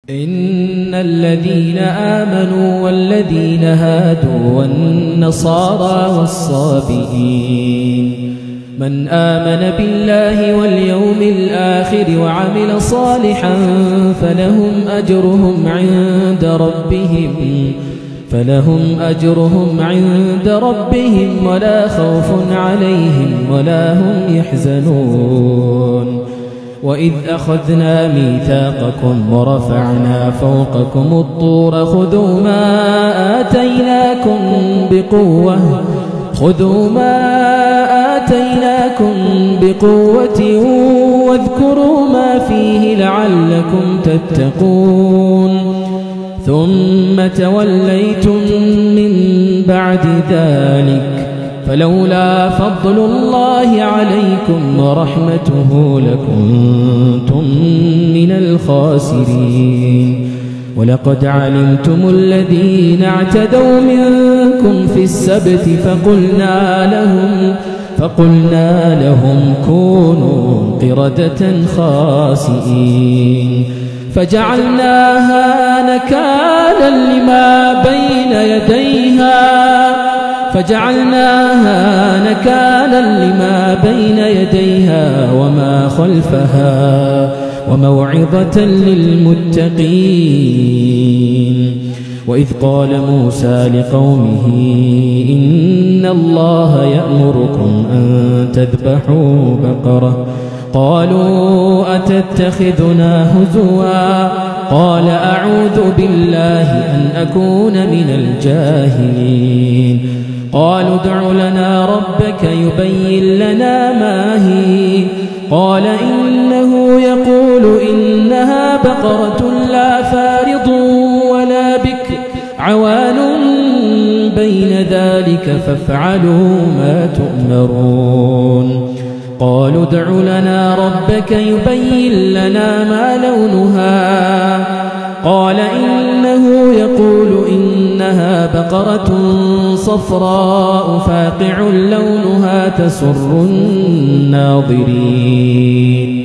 إن الذين آمنوا والذين هادوا والنصارى والصابئين من آمن بالله واليوم الآخر وعمل صالحا فلهم أجرهم عند ربهم ولا خوف عليهم ولا هم يحزنون. وإذ أخذنا ميثاقكم ورفعنا فوقكم الطور خذوا ما آتيناكم بقوة واذكروا ما فيه لعلكم تتقون. ثم توليتم من بعد ذلك فلولا فضل الله عليكم ورحمته لكنتم من الخاسرين. ولقد علمتم الذين اعتدوا منكم في السبت فقلنا لهم كونوا قردة خاسئين فجعلناها نكالا لما بين يديها وما خلفها وموعظة للمتقين. وإذ قال موسى لقومه إن الله يأمركم أن تذبحوا بقرة قالوا أتتخذنا هزوا قال أعوذ بالله أن أكون من الجاهلين. قالوا ادع لنا ربك يبين لنا ما هي قال إنه يقول إنها بقرة لا فارض ولا بكر عوان بين ذلك فافعلوا ما تؤمرون. قالوا ادع لنا ربك يبين لنا ما لونها قال إنه يقول إنها بقرة صفراء فاقع لونها تسر الناظرين.